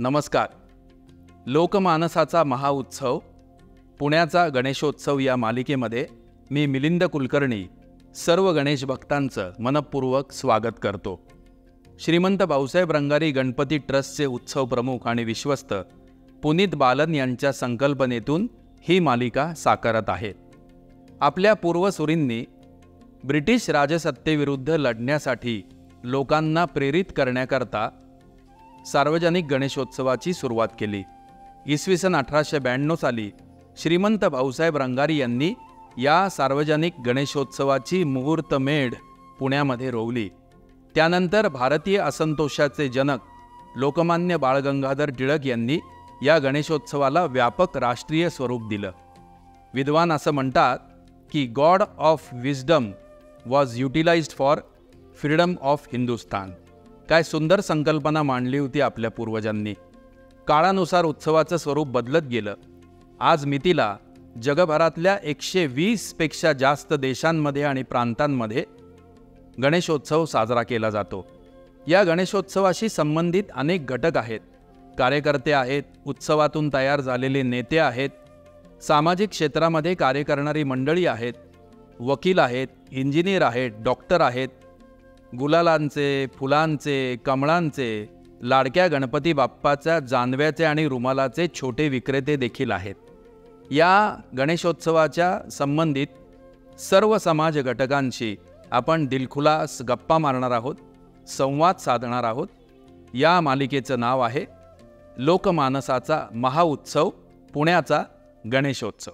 नमस्कार. लोकमानसाचा महाउत्सव पुण्याचा गणेशोत्सव या मालिकेमध्ये मी मिलिंद कुलकर्णी सर्व गणेश भक्तांचं मनपूर्वक स्वागत करतो. श्रीमंत भाऊसाहेब रंगारी गणपती ट्रस्टचे उत्सव प्रमुख आणि विश्वस्त पुनीत बालन यांच्या संकल्पनेतून ही मालिका साकारत आहे. आपल्या पूर्वसुरींनी ब्रिटिश राजसत्तेविरुद्ध लढण्यासाठी लोकांना प्रेरित करण्याकरता सार्वजनिक गणेशोत्सवाची सुरुवात केली. इसवी सन 1892 साली श्रीमंत भाऊसाहेब रंगारी यांनी या सार्वजनिक गणेशोत्सवाची मुहूर्तमेढ पुण्यामध्ये रोवली. त्यानंतर भारतीय असंतोषाचे जनक लोकमान्य बाळ गंगाधर टिळक यांनी या गणेशोत्सवाला व्यापक राष्ट्रीय स्वरूप दिलं. विद्वान असं म्हणतात की God of wisdom was utilised for freedom of Hindustan. काय सुंदर संकल्पना मांडली होती आपल्या पूर्वजांनी. काळानुसार उत्सवाचं स्वरूप बदलत गेलं. आज मितीला जगभरातल्या 120 पेक्षा जास्त देशांमध्ये आणि प्रांतांमध्ये गणेशोत्सव साजरा केला जातो. या गणेशोत्सवाशी संबंधित अनेक घटक आहेत. कार्यकर्ते आहेत, उत्सवातून तयार झालेले नेते आहेत, सामाजिक क्षेत्रामध्ये कार्य करणारी मंडळी आहेत, वकील आहेत, इंजिनियर आहेत, डॉक्टर आहेत, गुलालांचे, फुलांचे, कमळांचे, लाडक्या गणपती बाप्पाच्या जानव्याचे आणि रुमालाचे छोटे विक्रेते देखील आहेत. या गणेशोत्सवाच्या संबंधित सर्व समाज घटकांशी आपण दिलखुलास गप्पा मारणार आहोत, संवाद साधणार आहोत. या मालिकेचं नाव आहे लोकमानसाचा महाउत्सव पुण्याचा गणेशोत्सव.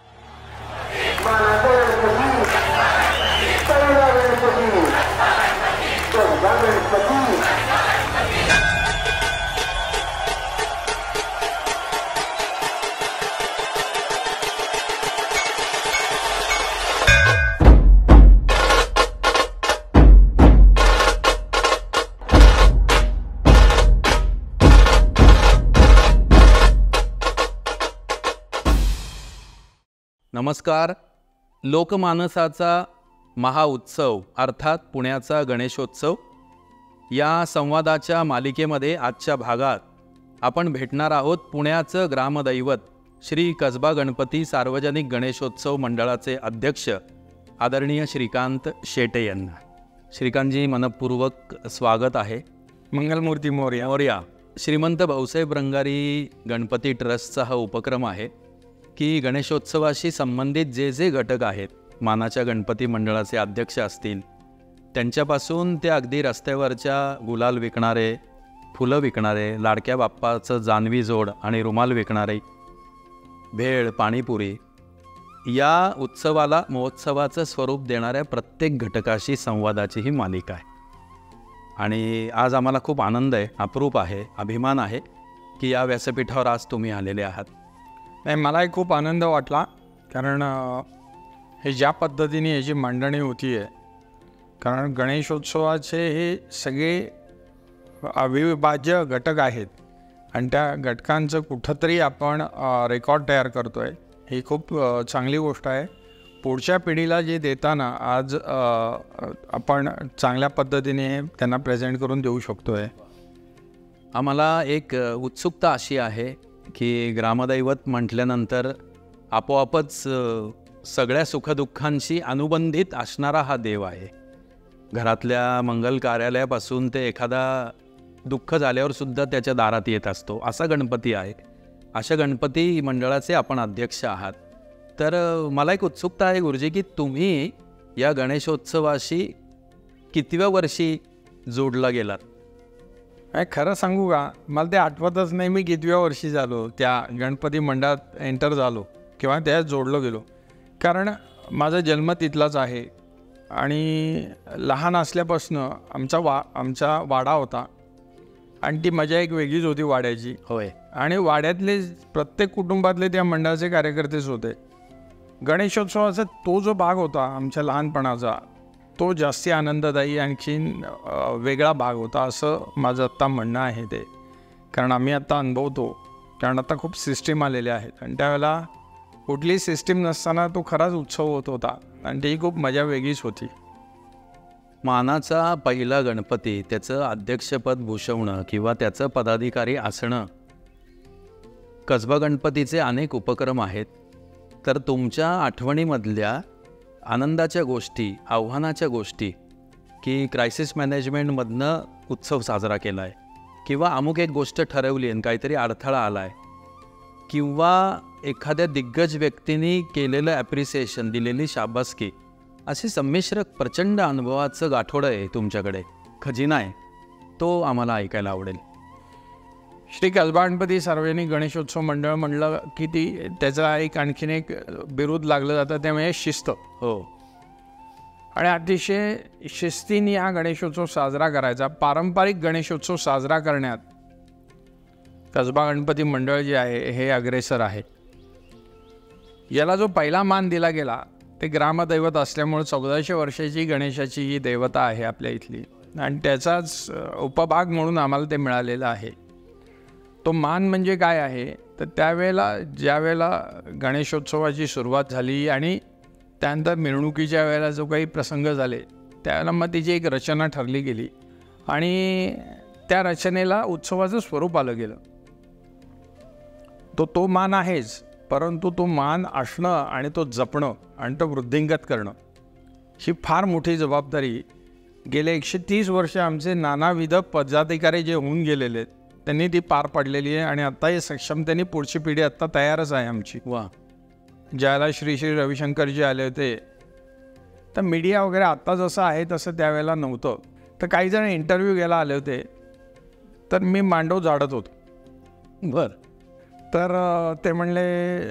नमस्कार. लोकमानसाचा महाउत्सव अर्थात पुण्याचा गणेशोत्सव या संवादाच्या मालिकेमध्ये आजच्या भागात आपण भेटणार आहोत पुण्याचं ग्रामदैवत श्री कसबा गणपती सार्वजनिक गणेशोत्सव मंडळाचे अध्यक्ष आदरणीय श्रीकांत शेटे यांना. श्रीकांतजी, मनपूर्वक स्वागत आहे. मंगलमूर्ती मोरया. श्रीमंत भाऊसाहेब रंगारी गणपती ट्रस्टचा हा उपक्रम आहे की गणेशोत्सवाशी संबंधित जे जे घटक आहेत, मानाच्या गणपती मंडळाचे अध्यक्ष असतील त्यांच्यापासून ते अगदी रस्त्यावरच्या गुलाल विकणारे, फुलं विकणारे, लाडक्या बाप्पाचं जानवी जोड आणि रुमाल विकणारे, भेळ, पाणीपुरी, या उत्सवाला महोत्सवाचं स्वरूप देणाऱ्या प्रत्येक घटकाशी संवादाची ही मालिका आहे. आणि आज आम्हाला खूप आनंद आहे, अप्रूप आहे, अभिमान आहे की या व्यासपीठावर आज तुम्ही आलेले आहात. नाही, मलाही खूप आनंद वाटला, कारण हे ज्या पद्धतीने याची मांडणी होती आहे, कारण गणेशोत्सवाचे हे सगळे अविभाज्य घटक आहेत आणि त्या घटकांचं कुठंतरी आपण रेकॉर्ड तयार करतो आहे. ही खूप चांगली गोष्ट आहे. पुढच्या पिढीला जे देताना आज आपण चांगल्या पद्धतीने त्यांना प्रेझेंट करून देऊ शकतो आहे. आम्हाला एक उत्सुकता अशी आहे की ग्रामदैवत म्हटल्यानंतर आपोआपच सगळ्या सुखदुःखांशी अनुबंधित असणारा हा देव आहे. घरातल्या मंगल कार्यालयापासून ते एखादा दुःख झाल्यावर सुद्धा त्याच्या दारात येत असतो, असा गणपती आहे. अशा गणपती मंडळाचे आपण अध्यक्ष आहात. तर मला एक उत्सुकता आहे गुरुजी की तुम्ही या गणेशोत्सवाशी कितव्या वर्षी जोडला गेलात? खरं सांगू का, मला ते आठवतच नाही मी कितव्या वर्षी झालो त्या गणपती मंडळात एंटर झालो किंवा त्यात जोडलो गेलो. कारण माझा जन्म तिथलाच आहे आणि लहान असल्यापासून आमचा वाडा होता आणि ती मजा एक वेगळीच होती वाड्याची. होय. आणि वाड्यातले प्रत्येक कुटुंबातले त्या मंडळाचे कार्यकर्तेच होते. गणेशोत्सवाचा तो जो भाग होता आमच्या लहानपणाचा, तो जास्ती आनंददायी आणखीन वेगळा भाग होता असं माझं आत्ता म्हणणं आहे ते. कारण आम्ही आत्ता अनुभवतो, कारण आता खूप सिस्टीम आलेल्या आहेत आणि त्यावेळेला कुठलीही सिस्टीम नसताना तो खराच उत्सव होत होता आणि ती खूप मजा वेगळीच होती. मानाचा पहिला गणपती, त्याचं अध्यक्षपद भूषवणं किंवा त्याचं पदाधिकारी असणं, कसबा गणपतीचे अनेक उपक्रम आहेत. तर तुमच्या आठवणीमधल्या आनंदाच्या गोष्टी, आव्हानाच्या गोष्टी, की क्रायसिस मॅनेजमेंटमधनं उत्सव साजरा केला आहे किंवा अमुक एक गोष्ट ठरवली आणि काहीतरी अडथळा आला आहे किंवा एखाद्या दिग्गज व्यक्तींनी केलेलं ॲप्रिसिएशन, दिलेली शाबासकी, असे संमिश्र प्रचंड अनुभवाचं गाठोडं आहे तुमच्याकडे, खजिना आहे, तो आम्हाला ऐकायला आवडेल. श्री कसबा गणपती सार्वजनिक गणेशोत्सव मंडळ म्हणलं की त्याचा आणखीन एक बिरुद लागलं जातं, त्यामुळे शिस्त. हो. आणि अतिशय शिस्तीने हा गणेशोत्सव साजरा करायचा. पारंपरिक गणेशोत्सव साजरा करण्यात कसबा गणपती मंडळ जे आहे हे अग्रेसर आहे. याला जो पहिला मान दिला गेला ते ग्रामदैवत असल्यामुळे 1400 वर्षाची गणेशाची ही दैवता आहे आपल्या इथली, आणि त्याचाच उपभाग म्हणून आम्हाला ते मिळालेलं आहे. तो मान म्हणजे काय आहे तर ज्यावेळेला गणेशोत्सवाची सुरुवात झाली आणि त्यानंतर मिरवणुकीच्या वेळेला जो काही प्रसंग झाले त्यावेळेला मग तिची एक रचना ठरली गेली आणि त्या रचनेला उत्सवाचं स्वरूप आलं गेलं. तो मान आहेच, परंतु तो मान असणं आणि तो जपणं आणि तो वृद्धिंगत करणं ही फार मोठी जबाबदारी गेले 130 वर्ष आमचे नानाविध पदाधिकारी जे होऊन गेलेले आहेत त्यांनी ती पार पाडलेली आहे. आणि आत्ताही सक्षमतेने पुढची पिढी आत्ता तयारच आहे आमची. वा. ज्याला श्री रविशंकरजी आले होते तर मीडिया वगैरे आत्ता जसं आहे तसं त्यावेळेला नव्हतं. तर काही जण इंटरव्ह्यू घ्यायला आले होते तर मी मांडव झाडत होतो. बरं. तर ते म्हणले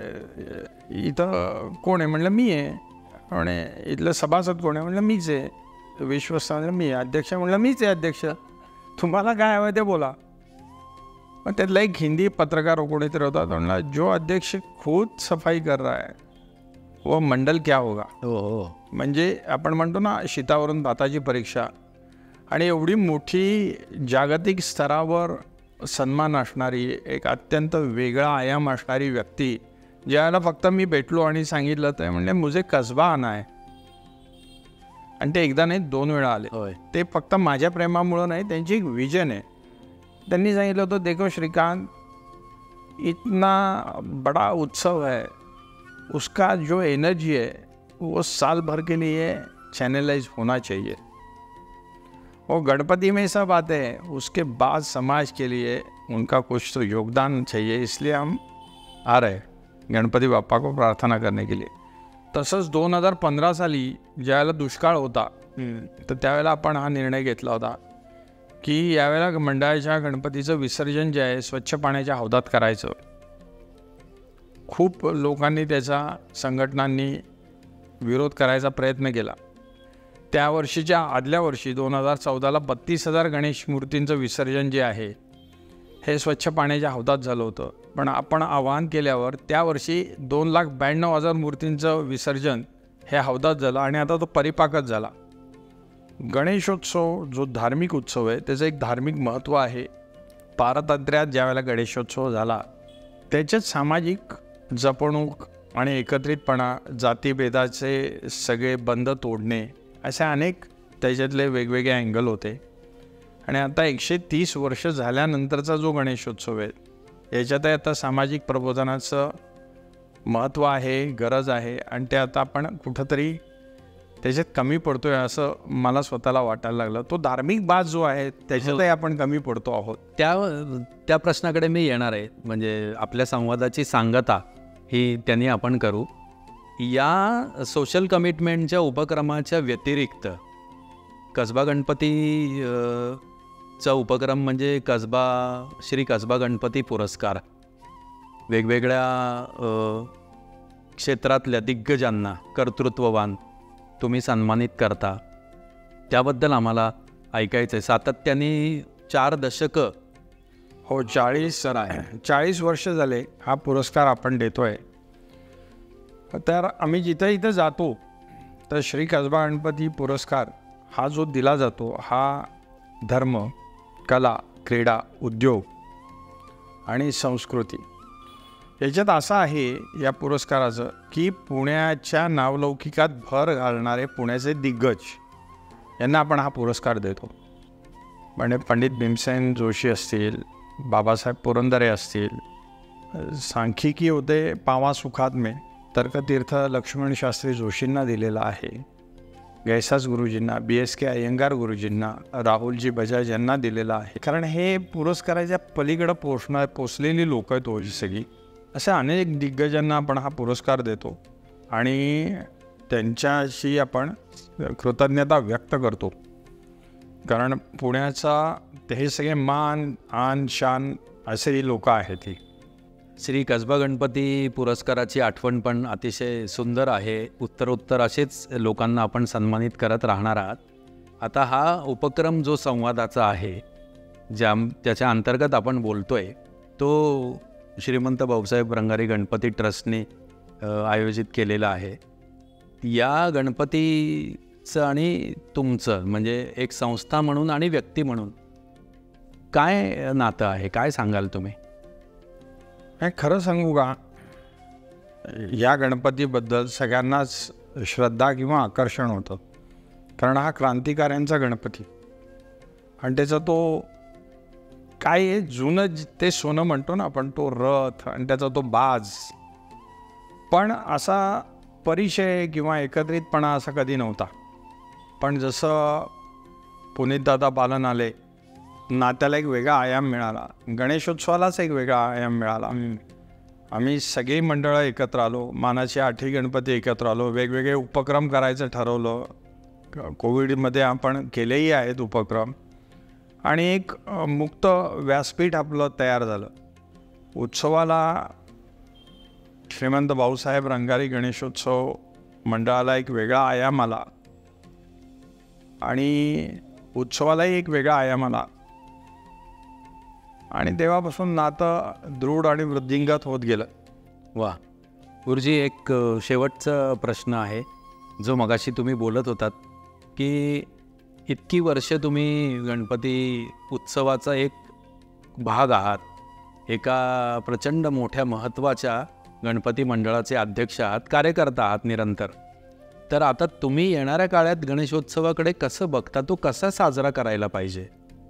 इथं कोण आहे, म्हणलं मी आहे. म्हणे इथलं सभासद कोण आहे, म्हणलं मीच आहे. विश्वस्त म्हणलं मी आहे. अध्यक्ष म्हणलं मीच आहे अध्यक्ष, तुम्हाला काय हवं ते बोला. मग त्यातला एक हिंदी पत्रकार कोणीतरी होता, तो म्हणला जो अध्यक्ष खुद सफाई कर रहा है वो मंडल क्या होगा. हो हो. म्हणजे आपण म्हणतो ना शीतावरून भाताची परीक्षा. आणि एवढी मोठी जागतिक स्तरावर सन्मान असणारी, एक अत्यंत वेगळा आयाम असणारी व्यक्ती ज्याला फक्त मी भेटलो आणि सांगितलं तर म्हणजे मुझे कसबा आना आहे, आणि ते एकदा नाही 2 वेळा आले. होय. ते फक्त माझ्या प्रेमामुळं नाही, त्यांची एक विजन आहे. त्यांनी सांगितलं होतं देखो श्रीकांत, इतना बड़ा उत्सव है, उसका जो एनर्जी है वो साल भर के लिए चैनलाइज होना चाहिए. वो गणपति में सब आते हैं, उसके बाद समाज के लिए उनका कुछ तो योगदान चाहिए, इसलिए हम आ रहे गणपति बाप्पा को प्रार्थना करने के लिए. तसंच 2015 साली ज्यावेळेला दुष्काळ होता तर त्यावेळेला आपण हा निर्णय घेतला होता की यावेळेला मंडळाच्या गणपतीचं विसर्जन जे आहे स्वच्छ पाण्याच्या हौदात करायचं. खूप लोकांनी त्याचा, संघटनांनी विरोध करायचा प्रयत्न केला. त्या वर्षीच्या आदल्या वर्षी 2014ला 32,000 गणेश मूर्तींचं विसर्जन जे आहे हे स्वच्छ पाण्याच्या हौदात झालं होतं. पण आपण आवाहन केल्यावर त्या वर्षी 2,92,000 मूर्तींचं विसर्जन हे हौदात झालं आणि आता तो परिपाकच झाला. गणेशोत्सव जो धार्मिक उत्सव आहे त्याचं एक धार्मिक महत्त्व आहे. पारतंत्र्यात ज्यावेळेला गणेशोत्सव झाला त्याच्यात सामाजिक जपणूक आणि एकत्रितपणा, जातीभेदाचे सगळे बंध तोडणे, असे अनेक त्याच्यातले वेगवेगळे अँगल होते. आणि आता 130 वर्ष झाल्यानंतरचा जो गणेशोत्सव आहे याच्यातही आता सामाजिक प्रबोधनाचं महत्त्व आहे, गरज आहे, आणि ते आता आपण कुठंतरी त्याच्यात कमी पडतोय असं मला स्वतःला वाटायला लागलं. तो धार्मिक बाज जो आहे त्याच्यातही आपण कमी पडतो आहोत. त्या प्रश्नाकडे मी येणार आहे. म्हणजे आपल्या संवादाची सांगता ही त्यांनी आपण करू. या सोशल कमिटमेंटच्या उपक्रमाच्या व्यतिरिक्त कसबा गणपती चा उपक्रम म्हणजे श्री कसबा गणपती पुरस्कार, वेगवेगळ्या क्षेत्रातल्या दिग्गजांना, कर्तृत्ववान तुम्ही सन्मानित करता, त्याबद्दल आम्हाला ऐकायचं आहे. सातत्याने 4 दशकं, हो 40 वर्ष झाले हा पुरस्कार आपण देतोय. तर आम्ही जिथं जातो तर श्री कसबा गणपती पुरस्कार हा जो दिला जातो हा धर्म, कला, क्रीडा, उद्योग आणि संस्कृती याच्यात असं आहे या पुरस्काराचं की पुण्याच्या नावलौकिकात भर घालणारे पुण्याचे दिग्गज यांना आपण हा पुरस्कार देतो. म्हणजे पंडित भीमसेन जोशी असतील, बाबासाहेब पुरंदरे असतील, सांख्यिकी होते पावा सुखात्मे तर्कतीर्थ लक्ष्मण शास्त्री जोशींना दिलेला आहे, गैसास गुरुजींना, BSK अय्यंगार गुरुजींना, राहुलजी बजाज यांना दिलेला आहे. कारण हे पुरस्काराच्या पलीकडं पोचलेली लोक आहेत ही सगळी. अशा अनेक दिग्गजांना आपण हा पुरस्कार देतो आणि त्यांच्याशी आपण कृतज्ञता व्यक्त करतो. कारण पुण्याचा हे सगळे मान आन शान असे लोक आहेत. ही श्री कसबा गणपती पुरस्काराची आठवण पण अतिशय सुंदर आहे. उत्तरोत्तर असेच लोकांना आपण सन्मानित करत राहणार आहात. आता हा उपक्रम जो संवादाचा आहे, त्याच्या अंतर्गत आपण बोलतोय, तो श्रीमंत भाऊसाहेब रंगारी गणपती ट्रस्टने आयोजित केलेला आहे. या गणपतीचं आणि तुमचं म्हणजे एक संस्था म्हणून आणि व्यक्ती म्हणून काय नातं आहे, काय सांगाल तुम्ही? खरं सांगू का, या गणपतीबद्दल सगळ्यांनाच श्रद्धा किंवा आकर्षण होतं. कारण हा क्रांतिकाऱ्यांचा गणपती आणि त्याचा तो काय आहे, जुनं ते सोनं म्हणतो ना आपण, तो रथ आणि त्याचा तो बाज. पण असा परिचय किंवा एकत्रितपणा असा कधी नव्हता. पण जसं पुनीतदादा पालन आले, नात्याला एक वेगळा आयाम मिळाला, गणेशोत्सवालाच एक वेगळा आयाम मिळाला. आम्ही सगळी मंडळं एकत्र आलो, मानाचे 8ही गणपती एकत्र आलो, वेगवेगळे उपक्रम करायचं ठरवलं. कोविडमध्ये आपण केलेही आहेत उपक्रम आणि एक मुक्त व्यासपीठ आपलं तयार झालं. उत्सवाला श्रीमंत भाऊसाहेब रंगारी गणेशोत्सव मंडळाला एक वेगळा आयाम आला आणि उत्सवालाही एक वेगळा आयाम आला आणि तेव्हापासून नातं दृढ आणि वृद्धिंगत होत गेलं. वा गुरुजी, एक शेवटचा प्रश्न आहे जो मगाशी तुम्ही बोलत होतात की इतकी वर्ष तुम्ही गणपती उत्सवाचा एक भाग आहात, एका प्रचंड मोठ्या महत्त्वाच्या गणपती मंडळाचे अध्यक्ष आहात, कार्यकर्ता आहात निरंतर. तर आता तुम्ही येणाऱ्या काळात गणेशोत्सवाकडे कसं बघता, तो कसा साजरा करायला पाहिजे?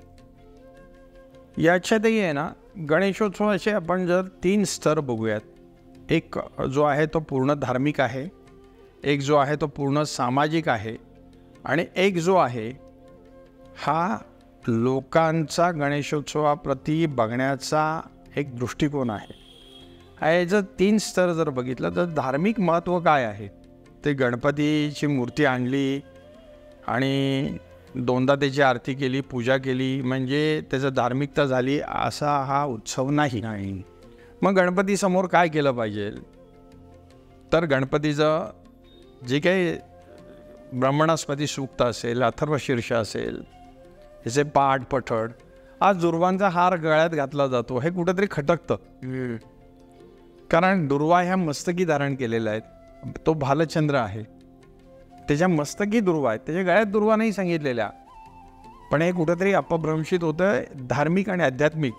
याच्यातही आहे ना, गणेशोत्सवाचे आपण जर 3 स्तर बघूयात. एक जो आहे तो पूर्ण धार्मिक आहे, एक जो आहे तो पूर्ण सामाजिक आहे आणि एक जो आहे हा लोकांचा गणेशोत्सवाप्रती बघण्याचा एक दृष्टिकोन आहे. हे जर 3 स्तर जर बघितलं तर धार्मिक महत्त्व काय आहे, ते गणपतीची मूर्ती आणली आणि 2दा त्याची आरती केली, पूजा केली म्हणजे त्याचं धार्मिकता झाली असा हा उत्सव नाही. मग गणपतीसमोर काय केलं पाहिजे, तर गणपतीचं जे काही ब्रह्मणास्पती सूक्त असेल, अथर्वशीर्ष असेल, ह्याचे पाठ पठण, आज दुर्वांचा हार गळ्यात घातला जातो, हे कुठंतरी खटकतं. कारण दुर्वा ह्या मस्तकी धारण केलेल्या आहेत. तो भालचंद्र आहे, त्याच्या मस्तकी दुर्वा आहेत, त्याच्या गळ्यात दुर्वा नाही सांगितलेल्या. पण हे कुठंतरी अपभ्रंशित होतं धार्मिक आणि आध्यात्मिक.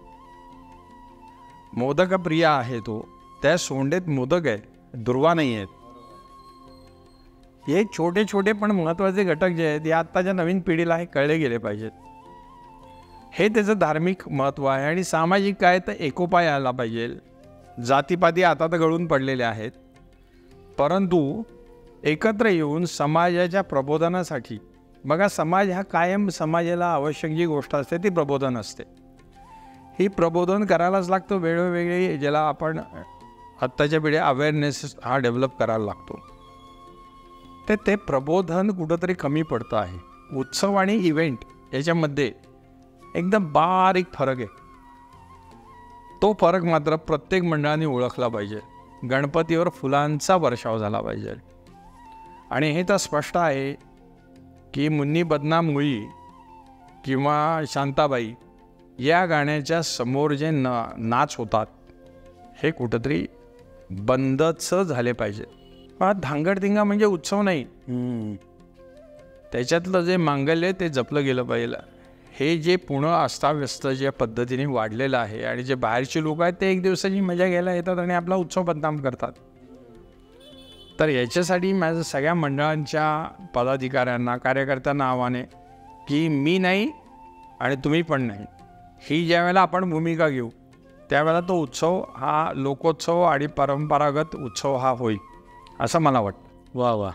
मोदक प्रिय आहे तो, त्या सोंडेत मोदक आहे, दुर्वा नाही आहेत. हे छोटे छोटे पण महत्त्वाचे घटक जे आहेत हे आत्ताच्या नवीन पिढीला हे कळले गेले पाहिजेत. हे त्याचं धार्मिक महत्त्व आहे. आणि सामाजिक काय, तर एकोपा यायला पाहिजे. जातीपाती आता तर गळून पडलेले आहेत, परंतु एकत्र येऊन समाजाच्या प्रबोधनासाठी, बघा समाज हा कायम समाजाला आवश्यक जी गोष्ट असते ती प्रबोधन असते. ही प्रबोधन करायलाच लागतं वेगवेगळे, ज्याला आपण आत्ताच्या पिढी अवेअरनेस हा डेव्हलप करायला लागतो. ते प्रबोधन कुठंतरी कमी पडतं आहे. उत्सव आणि इव्हेंट याच्यामध्ये एकदम बारीक फरक आहे. तो फरक मात्र प्रत्येक मंडळाने ओळखला पाहिजे. गणपतीवर फुलांचा वर्षाव झाला पाहिजे. आणि हे तर स्पष्ट आहे की मुन्नी बदनाम मुळी किंवा शांताबाई या गाण्याच्या समोर जे नाच होतात हे कुठंतरी बंदच झाले पाहिजे. धांगडधिंगा म्हणजे उत्सव नाही, त्याच्यातलं जे मांगल्य ते जपलं गेलं पाहिजे. हे जे पुणे अस्ताव्यस्त ज्या पद्धतीने वाढलेलं आहे आणि जे बाहेरचे लोक आहेत ते एक दिवसाची मजा घ्यायला येतात आणि आपला उत्सव बदनाम करतात. तर याच्यासाठी माझं सगळ्या मंडळांच्या पदाधिकाऱ्यांना कार्यकर्त्यांना आव्हान आहे की मी नाही आणि तुम्ही पण नाही, ही ज्यावेळेला आपण भूमिका घेऊ त्यावेळेला तो उत्सव हा लोकोत्सव आणि परंपरागत उत्सव हा होईल असं मला वाटतं. वा वा.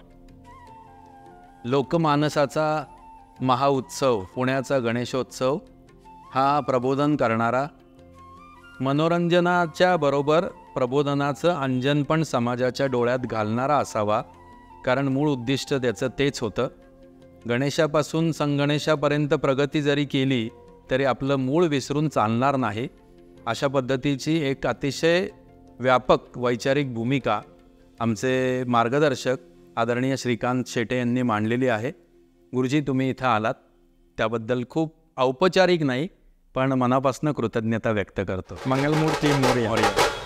लोकमानसाचा महाउत्सव पुण्याचा गणेशोत्सव हा प्रबोधन करणारा, मनोरंजनाच्या बरोबर प्रबोधनाचं अंजन पण समाजाच्या डोळ्यात घालणारा असावा, कारण मूळ उद्दिष्ट त्याचं तेच होतं. गणेशापासून संगणेशापर्यंत प्रगती जरी केली तरी आपलं मूळ विसरून चालणार नाही. अशा पद्धतीची एक अतिशय व्यापक वैचारिक भूमिका आमचे मार्गदर्शक आदरणीय श्रीकांत शेटे यांनी मांडलेली आहे. गुरुजी, तुम्ही इथं आलात त्याबद्दल खूप औपचारिक नाही पण मनापासून कृतज्ञता व्यक्त करतो. मंगलमूर्ती मोरया.